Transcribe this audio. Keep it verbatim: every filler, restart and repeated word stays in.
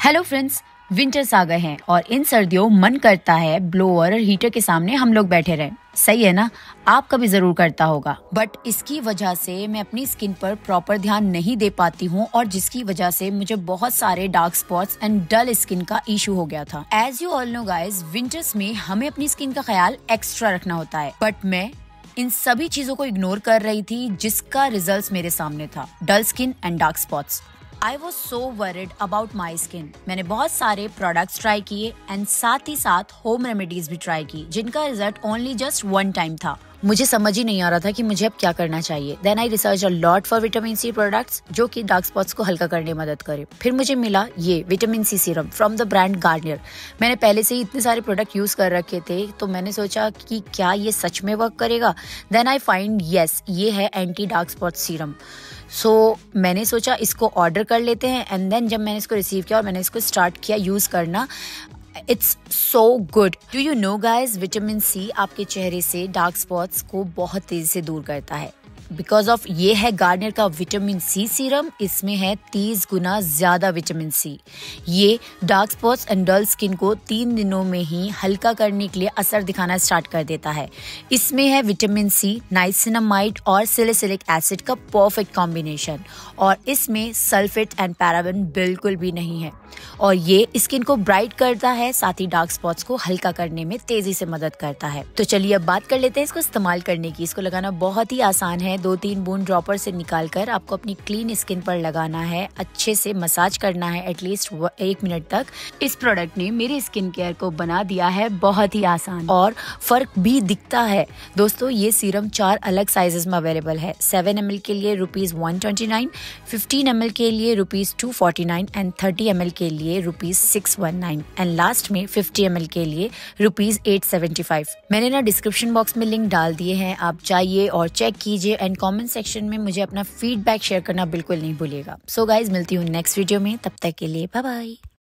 Hello friends, winters आ गए हैं और इन सर्दियों मन करता है ब्लोअर और हीटर के सामने हम लोग बैठे रहें। सही है ना? आपका भी जरूर करता होगा, बट इसकी वजह से मैं अपनी स्किन पर प्रॉपर ध्यान नहीं दे पाती हूँ और जिसकी वजह से मुझे बहुत सारे dark spots and dull skin का इशू हो गया था। As you all know guys, winters में हमें अपनी स्किन का ख्याल एक्स्ट्रा रखना होता है, बट मैं इन सभी चीजों को इग्नोर कर रही थी जिसका रिजल्ट मेरे सामने था, dull skin and dark spots. I was so worried about my skin. मैंने बहुत सारे प्रोडक्ट्स ट्राई किए एंड साथ ही साथ होम रेमेडीज भी ट्राई की जिनका result only just one time था। मुझे समझ ही नहीं आ रहा था कि मुझे अब क्या करना चाहिए। Then I research a lot for vitamin C products जो कि डार्क स्पॉट्स को हल्का करने में मदद करे। फिर मुझे मिला ये vitamin C serum from the brand Garnier. मैंने पहले से ही इतने सारे प्रोडक्ट यूज कर रखे थे तो मैंने सोचा कि क्या ये सच में वर्क करेगा। देन आई फाइंड यस, ये है anti dark spot serum. So so, मैंने सोचा इसको ऑर्डर कर लेते हैं एंड देन जब मैंने इसको रिसीव किया और मैंने इसको स्टार्ट किया यूज करना, it's so good. Do you know guys, vitamin C आपके चेहरे से डार्क स्पॉट्स को बहुत तेजी से दूर करता है। बिकॉज ऑफ ये है गार्नियर का विटामिन सी सीरम। इसमें है तीस गुना ज्यादा विटामिन सी। ये dark spots and dull skin को तीन दिनों में ही हल्का करने के लिए असर दिखाना स्टार्ट कर देता है। इसमें है विटामिन सी, नाइसिनामाइड और सैलिसिलिक एसिड का परफेक्ट कॉम्बिनेशन और इसमें सल्फेट एंड पैराबेन बिल्कुल भी नहीं है और ये स्किन को ब्राइट करता है, साथ ही डार्क स्पॉट्स को हल्का करने में तेजी से मदद करता है। तो चलिए अब बात कर लेते हैं इसको इस्तेमाल करने की। इसको लगाना बहुत ही आसान है। दो तीन बूंद ड्रॉपर से निकालकर आपको अपनी क्लीन स्किन पर लगाना है, अच्छे से मसाज करना है एटलीस्ट एक मिनट तक। इस प्रोडक्ट ने मेरी स्किन केयर को बना दिया है बहुत ही आसान और फर्क भी दिखता है। दोस्तों, ये सीरम चार अलग साइजेस में अवेलेबल है। सेवन एम एल के लिए rupees one twenty nine, fifteen M L के लिए rupees two forty nine and thirty M L के लिए rupees six one nine and last में फिफ्टी एम एल के लिए रुपीज एट सेवेंटी फाइव। मैंने ना डिस्क्रिप्शन बॉक्स में लिंक डाल दिए हैं, आप जाइए और चेक कीजिए एंड कमेंट सेक्शन में मुझे अपना फीडबैक शेयर करना बिल्कुल नहीं भूलिएगा। सो गाइज, मिलती हूँ नेक्स्ट वीडियो में, तब तक के लिए बाय बाय।